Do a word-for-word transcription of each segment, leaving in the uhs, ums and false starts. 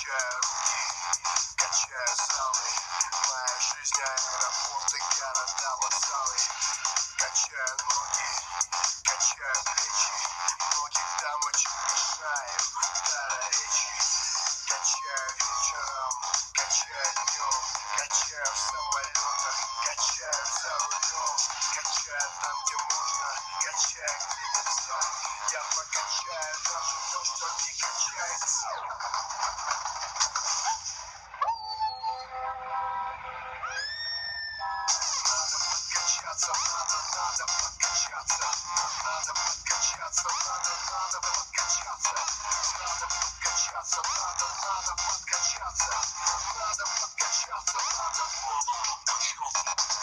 Качаю руки, качаю залы. Моя жизнь аэропорты, города, вокзалы. Качаю ноги, качаю плечи. Многих дамочек мешаю до речи. Качаю вечером, качаю днем. Качаю в самолетах, качаю за рулем. Качаю там, где можно, качаю где нельзя. Я покачаю даже то, что не качается. Надо, надо подкачаться, надо подкачаться, надо, надо подкачаться, надо подкачаться, надо, надо подкачаться, надо подкачаться, надо подкачаться.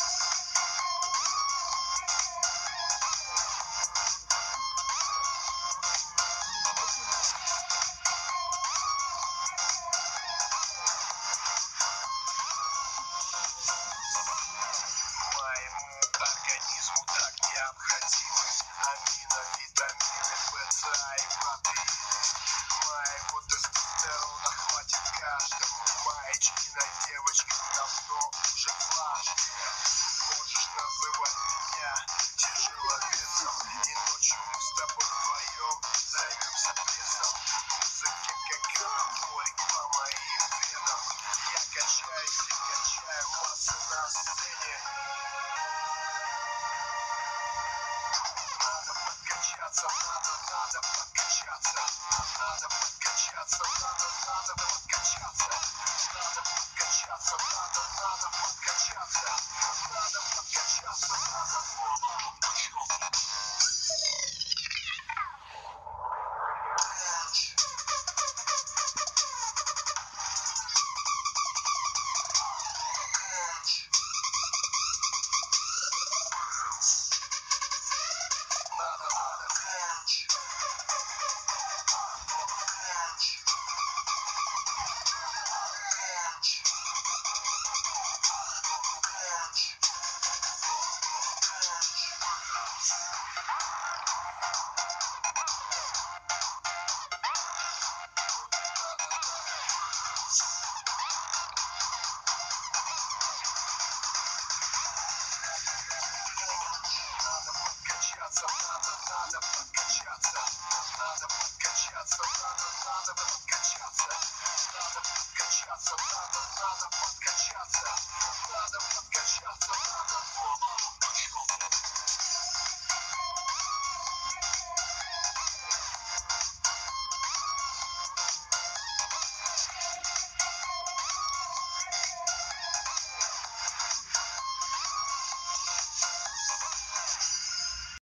Организму так необходимы амино, витамины, БЦА и протеины. Моего тестостерона хватит каждому. Маечки на девочках давно уже влажные. Можешь называть меня тяжеловесом, и ночью мы с тобой вдвоем займемся прессом. Музыки как анаболик по моим венам. Я качаюсь и качаю массы на сцене. Надо, надо подкачаться, надо подкачаться, надо, надо подкачаться, надо подкачаться, надо, надо подкачаться, надо подкачаться, надо подкачаться. Надо подкачаться, надо подкачаться, надо, надо подкачаться, надо подкачаться, надо, надо подкачаться.